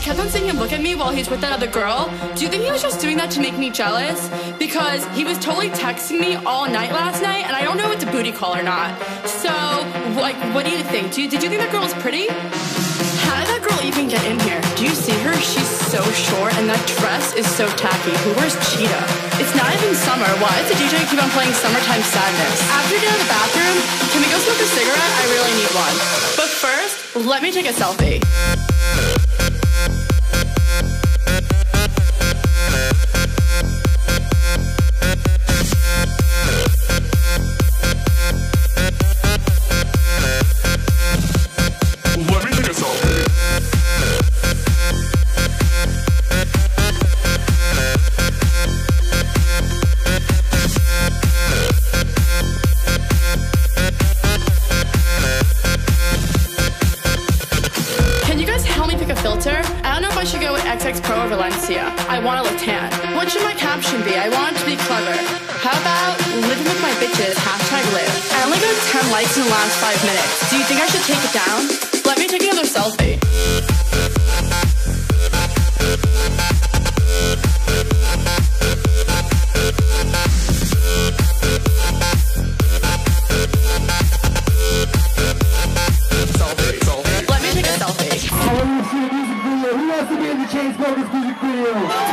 kept on seeing him look at me while he's with that other girl. Do you think he was just doing that to make me jealous? Because he was totally texting me all night last night, and I don't know if it's a booty call or not. So, like, what do you think? Did you think that girl was pretty? How did that girl even get in here? Do you see her? She's so short, and that dress is so tacky. Who wears cheetah? It's not even summer. Why does the DJ keep on playing Summertime Sadness? After you get out of the bathroom, can we go smoke a cigarette? I really need one. But first, let me take a selfie. I don't know if I should go with XX Pro or Valencia. I want to look tan. What should my caption be? I want it to be clever. How about living with my bitches, #live. I only got 10 likes in the last 5 minutes. Do you think I should take it down? Let me take another selfie. Let me take a selfie. Who wants to be in the Chainsmokers music video?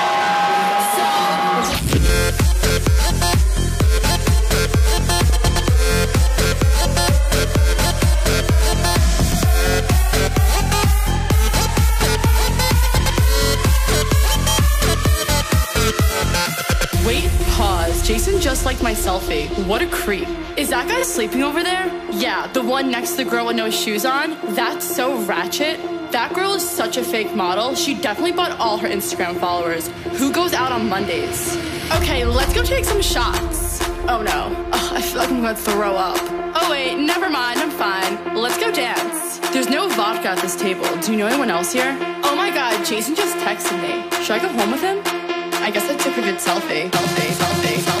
Wait, pause. Jason just liked my selfie. What a creep. Is that guy sleeping over there? Yeah, the one next to the girl with no shoes on? That's so ratchet. That girl is such a fake model. She definitely bought all her Instagram followers. Who goes out on Mondays? Okay, let's go take some shots. Oh no. Ugh, I feel like I'm gonna throw up. Oh wait, never mind, I'm fine. Let's go dance. There's no vodka at this table. Do you know anyone else here? Oh my god, Jason just texted me. Should I go home with him? I guess I took a good selfie. Selfie.